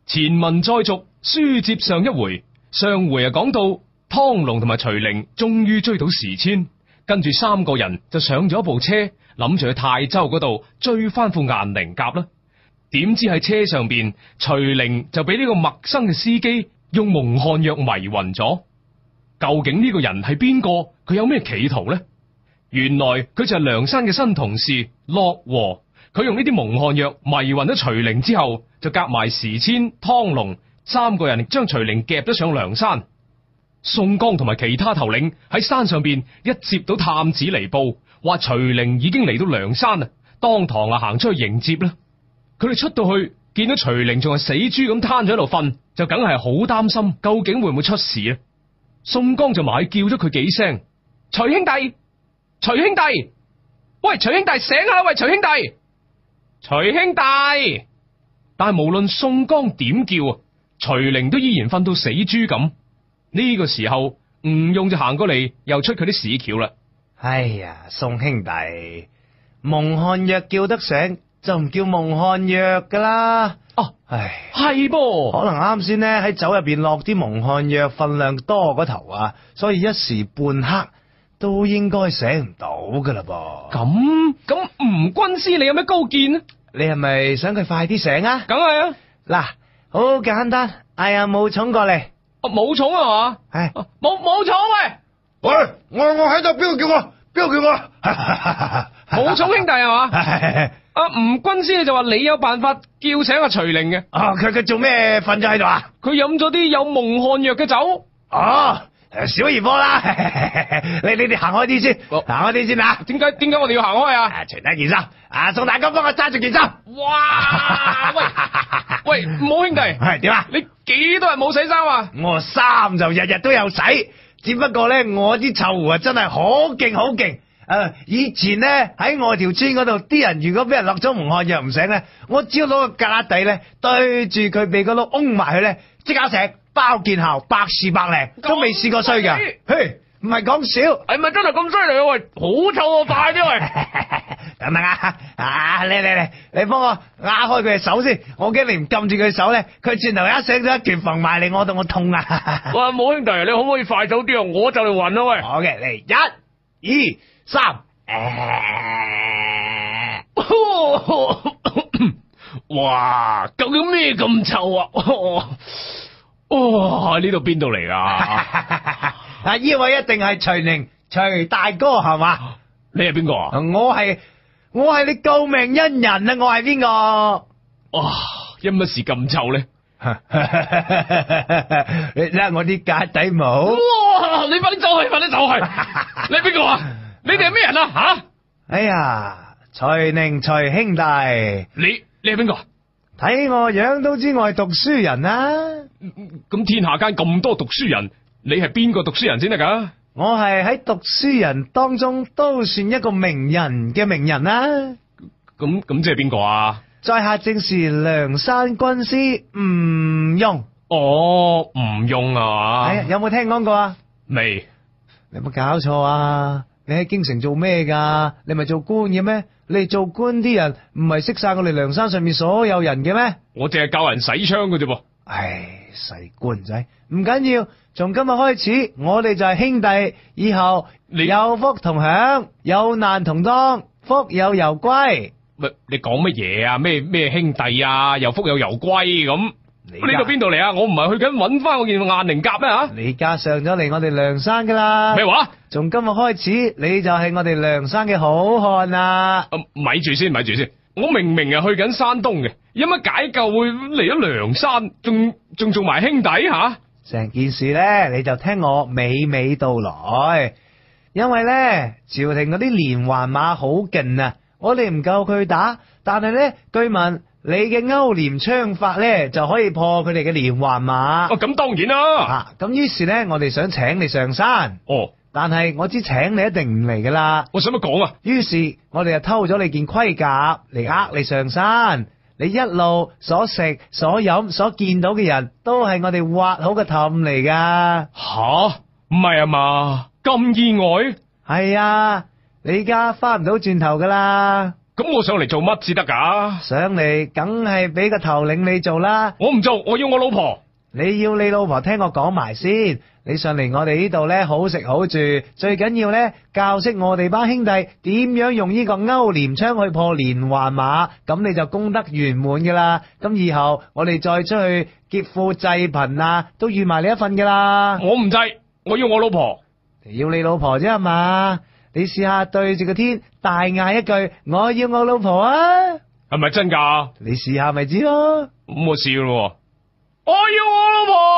前文再續，書接上一回，上回講到湯龍同埋徐靈終於追到時遷，跟住三個人就上咗一部車，諗住去泰州嗰度追翻副顏靈甲啦。點知喺車上邊，徐靈就俾呢個陌生嘅司機用蒙汗藥迷暈咗。究竟呢個人係邊個？佢有咩企圖呢？原來佢就係梁山嘅新同事樂和。佢用呢啲蒙汗藥迷暈咗徐靈之後，就夾埋時遷、湯龍三個人將徐靈夾咗上梁山。宋江同埋其他頭領喺山上邊一接到探子嚟報，話徐靈已經嚟到梁山啦，當堂行出去迎接啦。佢哋出到去見到徐靈仲係死豬咁攤咗喺度瞓，就梗係好擔心，究竟會唔會出事呢？宋江就埋叫咗佢幾聲：徐兄弟，徐兄弟，喂，徐兄弟醒下啦，喂，徐兄弟，徐兄弟。但係無論宋江點叫啊，徐靈都依然瞓到死豬咁。呢個時候，吳用就行過嚟，又出佢啲屎橋啦。 哎呀，宋兄弟，蒙汗藥叫得醒就唔叫蒙汗藥噶啦。 哦， 唉， 係噃， 可能啱先呢喺酒入邊落啲蒙汗藥，份量多嗰頭啊，所以一時半刻都應該醒唔到噶啦噃。 咁吳軍師你有咩高見呢？ 你係咪想佢快啲醒啊？ 梗係啊， 嗱，好簡單，嗌阿武松過嚟。 冇寵啊嘛？ 係冇寵喂， 喂，我喺度，邊個叫我？邊個叫我？ 冇寵兄弟係嘛？阿吳軍師就話你有辦法叫醒阿徐靈嘅。 啊，佢做咩瞓咗喺度啊？ 佢飲咗啲有蒙汗藥嘅酒。 哦，小兒科啦。你哋行開啲先，行開啲先啊！ 點解我哋要行開啊？ 除低件衫，宋大哥幫我揸住件衫。 哇！喂，冇兄弟， 係點啊？ 你幾多日冇洗衫啊？ 我衫就日日都有洗，只不過咧我啲臭狐啊真係好勁好勁。以前咧喺我條村嗰度，啲人如果俾人落咗蒙汗藥唔醒咧，我只要攞個架底咧對住佢鼻哥窿嗡埋佢咧，即刻醒，包見效，百試百靈，都未試過衰噶。嘿，唔係講笑， 係咪真係咁犀利啊？喂，好臭啊！快啲喂！ 等等啊！你幫我壓開佢嘅手先，我驚你唔撳住佢手咧，佢轉頭一醒咗一拳揈埋嚟，我到我痛啊！ 喂，冇兄弟，你可唔可以快手啲啊？我就嚟暈啦喂！ 好嘅，嚟1、2、3。 哇！究竟咩咁臭啊？哇！呢度邊度嚟啊？ 呢位一定係徐靈，徐大哥係嘛？ 你係邊個啊？ 我係你救命恩人啊！我係邊個？ 哇！因乜事咁臭咧？ 你睇下我啲架底帽。 哇！你快啲走去，快啲走去！你係邊個啊？你哋係咩人啊？吓！ 哎呀，徐靈徐兄弟， 你係邊個？ 睇我樣都知我係讀書人啦。 咁天下間咁多讀書人，你係邊個讀書人先得噶？ 我係喺讀書人當中都算一個名人嘅名人啦。 咁即係邊個啊？ 在下正是梁山軍師吳用。 哦，吳用啊？ 係啊，有冇聽講過啊？ 未？ 你有冇搞錯啊？你喺京城做咩噶？你咪做官嘅咩？你哋做官啲人唔係識晒我哋梁山上面所有人嘅咩？ 我淨係教人洗槍嘅啫噃。 唉，細官仔，唔緊要，從今日開始，我哋就係兄弟，以後有福同享，有難同當，福有攸歸。 喂，你講乜嘢啊？咩兄弟啊？有福有攸歸咁？呢度邊度嚟啊？我唔係去緊揾翻我件顏靈甲咩吓？ 你家上咗嚟我哋梁山噶啦。 咩話？ 從今日開始，你就係我哋梁山嘅好漢啦。 咪住先，我明明係去緊山東嘅，有乜解救會嚟咗梁山，仲做埋兄弟吓？ 成件事咧，你就聽我娓娓道來。因為咧，朝廷嗰啲連環馬好勁啊，我哋唔夠佢打，但係咧，據聞你嘅勾鐮槍法咧就可以破佢哋嘅連環馬。 咁當然啦。 咁於是咧，我哋想請你上山。 哦。 但係我知請你一定唔嚟噶啦。 我使乜講啊？ 於是我哋就偷咗你件盔甲嚟呃你上山。你一路所食所飲所見到嘅人都係我哋挖好嘅氹嚟噶。 吓？唔係啊嘛？咁意外？ 係啊，你而家翻唔到轉頭噶啦。 咁我上嚟做乜至得㗎？ 上嚟梗係俾個頭領你做啦。 我唔做，我要我老婆。 你要你老婆聽我講埋先。你上嚟我哋呢度呢，好食好住，最緊要呢，教識我哋班兄弟點樣用呢個勾鐮槍去破連環馬，咁你就功德圓滿噶啦。咁以後我哋再出去劫富濟貧啊，都預埋你一份噶啦。 我唔制，我要我老婆。 你要你老婆啫係嘛？你試下對住個天大嗌一句我要我老婆啊！ 係咪真㗎？ 你試下咪知咯。 咁我試咯。我要我老婆。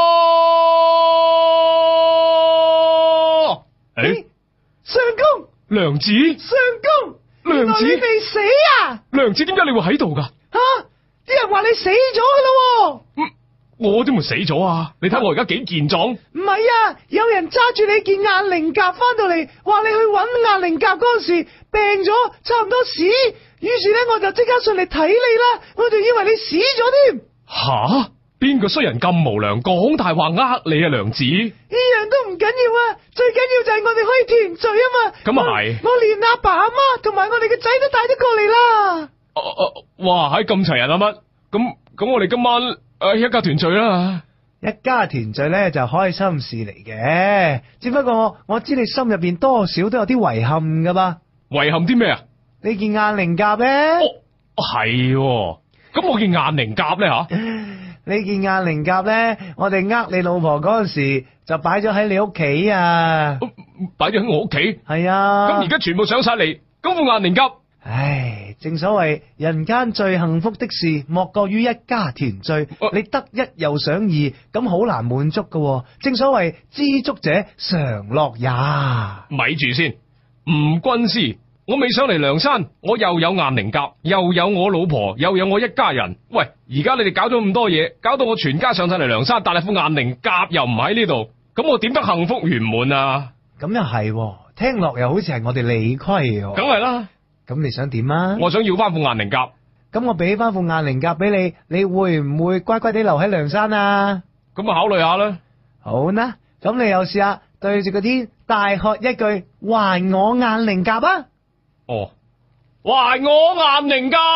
相公， 娘子， 相公， 娘子， 原來你未死啊！ 娘子，點解你會喺度㗎？ 吓，啲人話你死咗噶咯。 我點會死咗啊？你睇我而家幾健壯。 唔係啊，有人揸住你件硬靈甲翻到嚟，話你去搵硬靈甲嗰陣時病咗，差唔多死。於是咧，我就即刻上嚟睇你啦。我仲以為你死咗添。 吓？邊個衰人咁無良，講大話呃你啊，娘子？ 呢樣都唔緊要啊，最緊要就係我哋可以團聚啊嘛。 咁啊係。 我連阿爸阿媽同埋我哋嘅仔都帶咗過嚟啦。 哇，喺咁齊人啊乜？咁我哋今晚一家團聚啦。 一家團聚咧就開心事嚟嘅，只不過我知你心入邊多少都有啲遺憾噶嘛。 遺憾啲咩啊？ 你件硬靈甲咧？ 係喎。咁我件硬靈甲咧吓？ 呢件硬靈甲咧，我哋你老婆嗰陣時就擺咗喺你屋企啊！ 擺咗喺我屋企？ 係啊！ 咁而家全部上晒嚟，咁副硬靈甲？ 唉，正所謂人間最幸福的事，莫過於一家團聚。你得一又想二，咁好難滿足噶。正所謂知足者常樂也。 咪住先，吳軍師。我未上嚟梁山，我又有硬靈甲，又有我老婆，又有我一家人。喂，而家你哋搞咗咁多嘢，搞到我全家上晒嚟梁山，但係副硬靈甲又唔喺呢度，咁我點得幸福圓滿啊？ 咁又係，聽落又好似係我哋理虧。 梗係啦。 咁你想點啊？ 我想要翻副硬靈甲。 咁我俾翻副硬靈甲俾你，你會唔會乖乖地留喺梁山啊？ 咁我考慮下啦。好啦，咁你又試下對住個天大喝一句還我硬靈甲啊！ 哦，還我硬靈甲。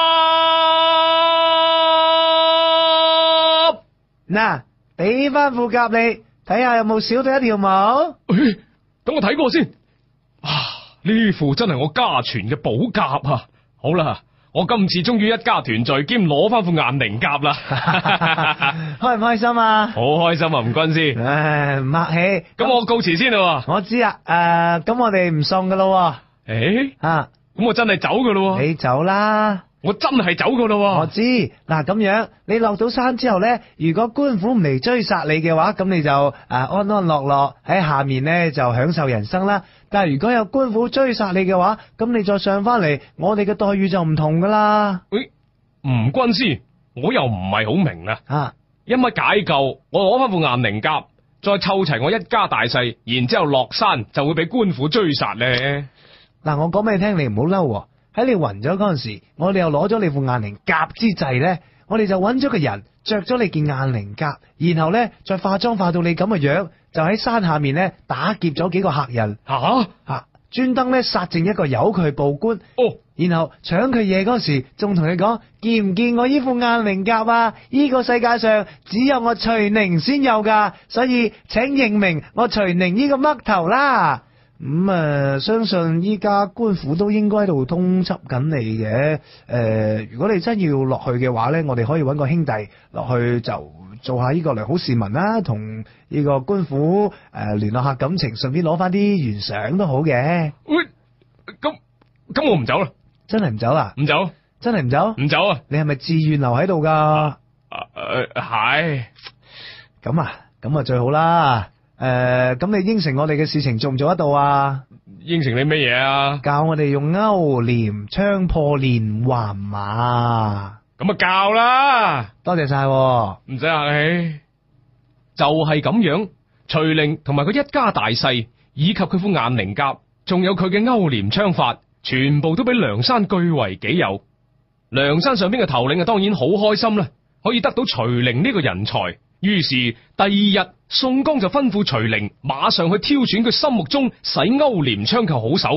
嗱，俾翻副甲你，睇下有冇少到一條毛。 等我睇過先。呢副真係我家傳嘅寶甲啊！好啦，我今次終於一家團聚，兼攞翻副硬靈甲啦。 開唔開心啊？ 好開心啊，吳軍師。 唔客氣。 咁我告辭先啦。 我知啊。咁我哋唔送噶咯。 咁我真係走噶咯。 你走啦。 我真係走噶咯。 我知。嗱，咁樣你落到山之後呢，如果官府唔嚟追殺你嘅話，咁你就安安樂樂喺下面呢，就享受人生啦。但係如果有官府追殺你嘅話，咁你再上翻嚟，我哋嘅待遇就唔同噶啦。 吳軍師，我又唔係好明啊。因為解救我攞翻副硬靈甲，再湊齊我一家大細，然之後落山就會俾官府追殺咧。 嗱，我講俾你聽，你唔好嬲。喺你暈咗嗰陣時，我哋又攞咗你副硬靈甲之際呢，我哋就揾咗個人着咗你件硬靈甲，然後呢，再化妝化到你咁嘅樣，就喺山下面呢打劫咗幾個客人。專登呢殺剩一個由佢報官。然後搶佢嘢嗰時，仲同你講，見唔見我呢副硬靈甲啊？呢個世界上只有我徐寧先有噶，所以請認明我徐寧呢個嘜頭啦。相信依家官府都應該喺度通緝緊你嘅。如果你真要落去嘅話呢，我哋可以揾個兄弟落去就做下呢個良好市民啦，同呢個官府聯絡下感情，順便攞翻啲原賞都好嘅。 咁我唔走啦。 真係唔走啊？ 唔走。 真係唔走？ 唔走啊？ 你係咪自願留喺度噶？ 係。 咁啊最好啦。咁你應承我哋嘅事情做唔做得到啊？ 應承你咩嘢啊？ 教我哋用勾鐮槍破連環馬。 咁教啦。 多謝晒。 唔使客氣。就係咁樣，徐寧同埋佢一家大細，以及佢副硬靈甲，仲有佢嘅勾鐮槍法，全部都俾梁山據為己有。梁山上邊嘅頭領啊，當然好開心啦，可以得到徐寧呢個人才。於是第二日，宋江就吩咐徐寧馬上去挑選佢心目中使勾鐮槍嘅好手。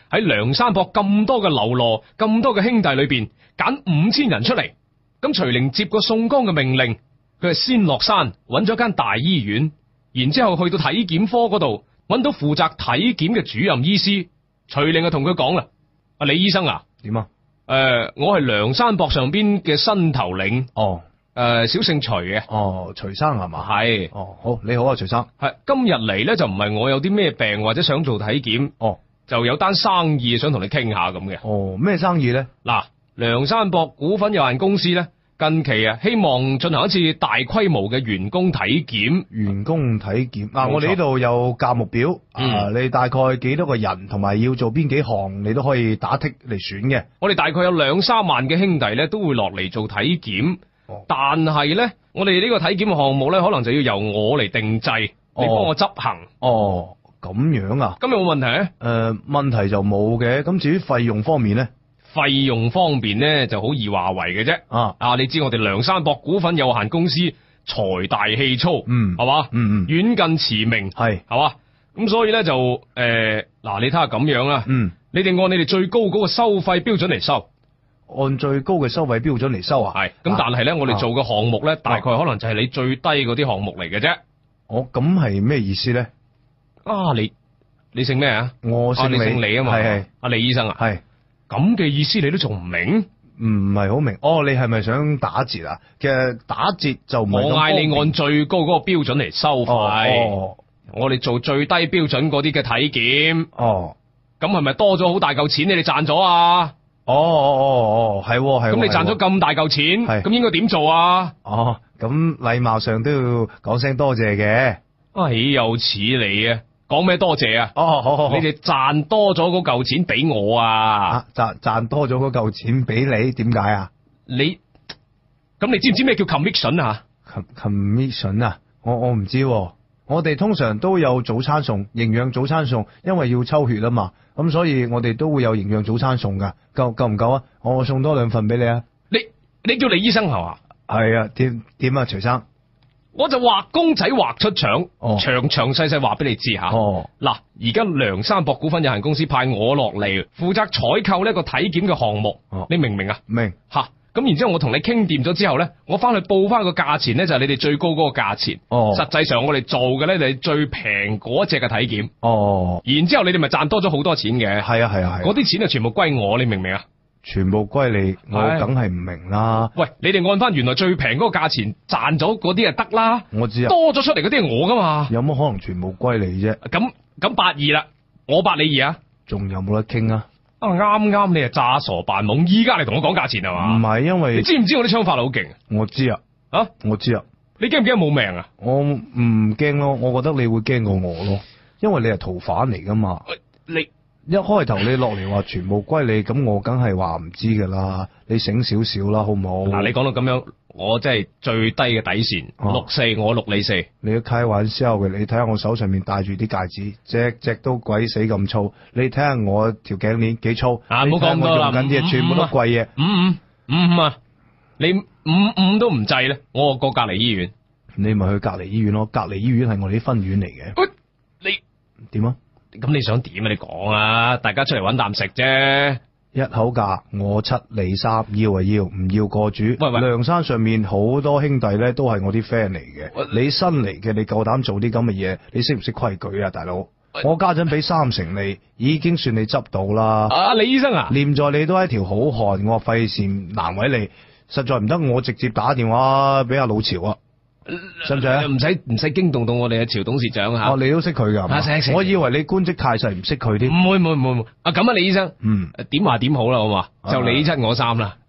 喺梁山泊咁多嘅流羅、咁多嘅兄弟裏邊揀5000人出嚟。咁徐靈接過宋江嘅命令，佢係先落山揾咗間大醫院，然之後去到體檢科嗰度揾到負責體檢嘅主任醫師。徐靈就同佢講啦：阿李醫生啊， 點啊？ 我係梁山泊上邊嘅新頭領。 哦。 小姓徐嘅。 哦，徐生係嘛？ 係。 哦，好，你好啊，徐生。 係今日嚟咧就唔係我有啲咩病或者想做體檢。 哦。 就有單生意想同你傾下咁嘅。 哦，咩生意咧？ 嗱，梁山泊股份有限公司咧，近期啊希望進行一次大規模嘅員工體檢。 員工體檢冇錯我哋呢度有價目表，你大概幾多個人，同埋要做邊幾項，你都可以打剔嚟選嘅。 我哋大概有2-3萬嘅兄弟咧，都會落嚟做體檢。但係咧，我哋呢個體檢嘅項目咧，可能就要由我嚟定制，你幫我執行。 哦，咁樣啊？ 咁有冇問題咧？ 問題就冇嘅。咁至於費用方面咧？ 費用方面咧就好易話為嘅啫。你知我哋梁山泊股份有限公司財大氣粗，係嘛？遠近馳名，係嘛？咁所以咧就嗱，你睇下咁樣啦。你哋按你哋最高嗰個收費標準嚟收。 按最高嘅收費標準嚟收啊？ 係。咁但係咧，我哋做嘅項目咧，大概可能就係你最低嗰啲項目嚟嘅啫。 咁係咩意思咧？ 你姓咩啊？ 我姓李。 你姓李啊嘛？係。阿李醫生啊？係。咁嘅意思你都仲唔明？ 唔係好明。你係咪想打折啊？其實打折就唔係咁方便。 我嗌你按最高嗰個標準嚟收費。我哋做最低標準嗰啲嘅體檢。咁係咪多咗好大嚿錢？你哋賺咗啊？ 係。咁你賺咗咁大嚿錢，咁應該點做啊？ 咁禮貌上都要講聲多謝嘅。 豈有此理啊！講咩多謝啊？ 好。 你哋賺多咗嗰嚿錢俾我啊！ 賺多咗嗰嚿錢俾你，點解啊？ 咁你知唔知咩叫 commission 啊 ？commission 啊？我唔知。我哋通常都有早餐送，營養早餐送，因為要抽血啊嘛，咁所以我哋都會有營養早餐送噶。夠唔夠啊？我送多2份俾你啊！ 你叫李醫生係嘛？ 係啊，點啊，徐生？ 我就畫公仔畫出腸，詳細話俾你知吓。嗱，而家梁山泊股份有限公司派我落嚟負責採購呢個體檢嘅項目，你明唔明啊？ 明。 咁然之後我同你傾掂咗之後咧，我翻去報翻個價錢咧，就係你哋最高嗰個價錢。實際上我哋做嘅咧就係最平嗰隻嘅體檢。然之後你哋咪賺多咗好多錢嘅。係啊。嗰啲錢就全部歸我，你明唔明啊？ 全部歸你，我梗係唔明啦。喂， 你哋按翻原來最平嗰個價錢賺咗嗰啲就得啦。 我知啊。 多咗出嚟嗰啲係我噶嘛。 有乜可能全部歸你啫？ 咁82啦，我8你2啊。 仲有冇得傾啊？ 啱你係詐傻扮懵，依家嚟同我講價錢係嘛？ 唔係，因為你知唔知我啲槍法好勁？ 我知啊。我知啊。 你驚唔驚冇命啊？ 我唔驚咯，我覺得你會驚過我咯，因為你係逃犯嚟噶嘛。 你一開頭你落嚟話全部歸你，咁我梗係話唔知噶啦。你醒少少啦，好唔好？ 嗱，你講到咁樣，我真係最低嘅底線64，我6你4。 你都開玩笑嘅，你睇下我手上面戴住啲戒指，隻都鬼死咁粗。你睇下我條頸鏈幾粗？唔好講咁多啦，用緊啲嘢全部都貴嘢。 55啊，你55都唔制咧，我過隔離醫院。 你咪去隔離醫院咯，隔離醫院係我哋啲分院嚟嘅。 你點啊？ 咁你想點啊？你講啊！大家出嚟搵啖食啫。 一口價我7你3，要啊要，唔要過主。喂，梁山上面好多兄弟咧，都係我啲 friend 嚟嘅。你新嚟嘅，你夠膽做啲咁嘅嘢？你識唔識規矩啊，大佬？我家陣俾30你，已經算你執到啦。 李醫生啊， 念在你都係一條好漢，我費事難為你，實在唔得，我直接打電話俾阿老潮啊。使唔使啊？唔使驚動到我哋嘅潮董事長吓。 你都識佢噶？我以為你官職太細唔識佢添。 唔會。咁啊，李醫生。點話點好啦，好嘛？就你7我3啦。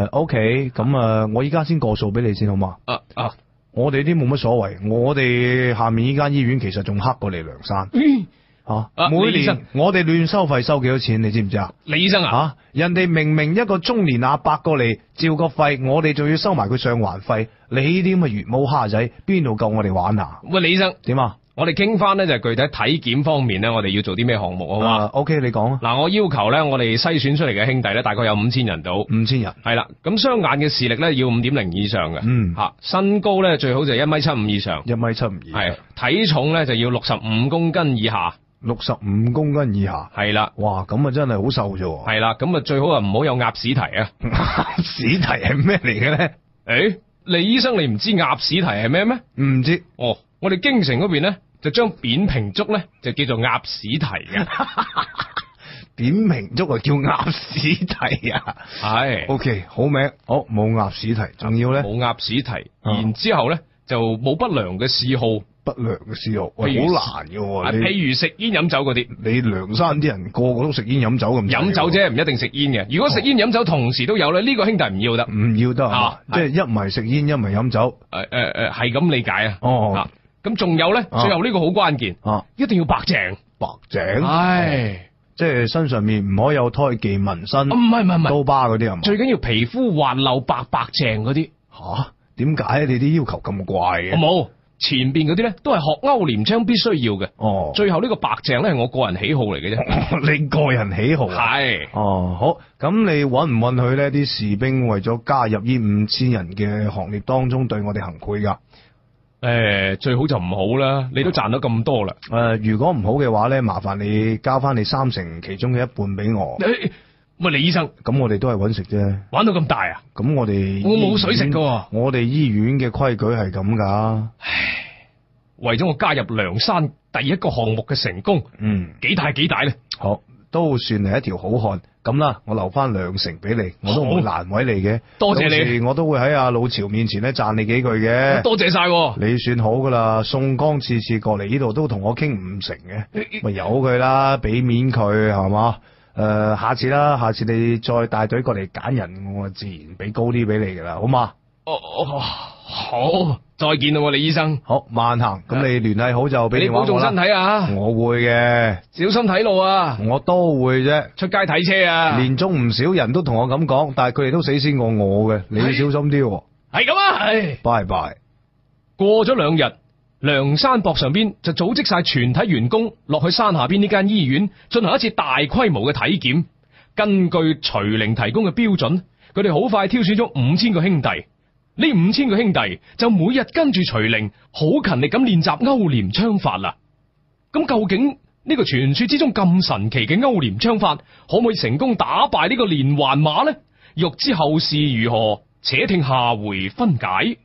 OK，咁我依家先過數俾你先，好嘛？我哋啲冇乜所謂，我哋下面呢間醫院其實仲黑過你梁山。每年我哋亂收費收幾多錢，你知唔知啊？ 李醫生啊， 人哋明明一個中年阿伯過嚟照個肺，我哋仲要收埋佢上環費，你呢啲咁嘅魚毛蝦仔，邊度夠我哋玩啊？ 喂，李醫生， 點啊？ 我哋傾翻咧就係具體體檢方面咧，我哋要做啲咩項目好嘛 ？OK， 你講啊。 嗱，我要求咧，我哋篩選出嚟嘅兄弟咧，大概有5000人到。5000人係啦，咁雙眼嘅視力咧要5.0以上嘅。身高咧最好就係1.75米以上。1.75米以上。係體重咧就要65公斤以下。 65公斤以下， 係啦， 哇，咁啊真係好瘦啫喎。 係啦，咁啊最好唔好有鴨屎蹄啊。 屎蹄係咩嚟嘅咧？ 誒，李醫生你唔知鴨屎蹄係咩咩？ 唔知。 哦，我哋京城嗰邊咧就將扁平足咧就叫做鴨屎蹄嘅。 扁平足啊叫鴨屎蹄啊。 係 OK， 好名，好冇鴨屎蹄，仲要咧冇鴨屎蹄，然之後咧就冇不良嘅嗜好。 不良嘅嗜好，喂， 譬如好難嘅喎。你譬如食煙飲酒嗰啲。 你梁山啲人個個都食煙飲酒咁。 飲酒啫，唔一定食煙嘅。如果食煙飲酒同時都有咧，呢個兄弟唔要得。 唔要得啊即係一唔係食煙，一唔係飲酒。 係咁理解啊。 哦， 咁仲有咧，最後呢個好關鍵，一定要白淨。 白淨， 唉， 即係身上面唔可以有胎記紋身、 唔係， 刀疤嗰啲係嘛？ 最緊要皮膚滑溜白淨嗰啲。 吓？點解你啲要求咁怪嘅？ 冇。前邊嗰啲咧都係學勾鐮槍必須要嘅。 哦， 最後呢個白淨咧係我個人喜好嚟嘅啫。 你個人喜好係。 哦，好，咁你允唔允許呢啲士兵為咗加入呢5000人嘅行列當中對我哋行賄噶？ 最好就唔好啦，你都賺咗咁多啦。 如果唔好嘅話咧，麻煩你交翻你30%其中嘅一半俾我。 喂，李醫生， 咁我哋都係搵食啫。 玩到咁大啊？ 咁我冇水食噶。 我哋醫院嘅規矩係咁噶。 為咗我加入梁山第一個項目嘅成功，幾大咧？ 好，都算係一條好漢。咁啦，我留翻2成俾你，我都唔會難為你嘅。 多謝你， 到時我都會喺阿老巢面前咧讚你幾句嘅。 多謝晒。 你算好噶啦，宋江次過嚟呢度都同我傾5成嘅，咪由佢啦，俾面佢係嘛？下次啦，下次你再帶隊過嚟揀人，我自然俾高啲俾你噶啦，好嘛？ 好，再見啦，李醫生。 好，慢行。咁你聯繫好就俾電話我啦。 你保重身體啊！ 我會嘅， 小心睇路啊！ 我都會啫。 出街睇車啊！ 連中唔少人都同我咁講，但係佢哋都死先過我嘅，你要小心啲。 係咁啊！ 拜拜。 過咗2日，梁山泊上邊就組織晒全體員工落去山下邊呢間醫院進行一次大規模嘅體檢。根據徐靈提供嘅標準，佢哋好快挑選咗5000個兄弟。呢5000個兄弟就每日跟住徐靈好勤力咁練習勾鐮槍法啦。咁究竟呢個傳說之中咁神奇嘅勾鐮槍法，可唔可以成功打敗呢個連環馬呢？欲知後事如何，且聽下回分解。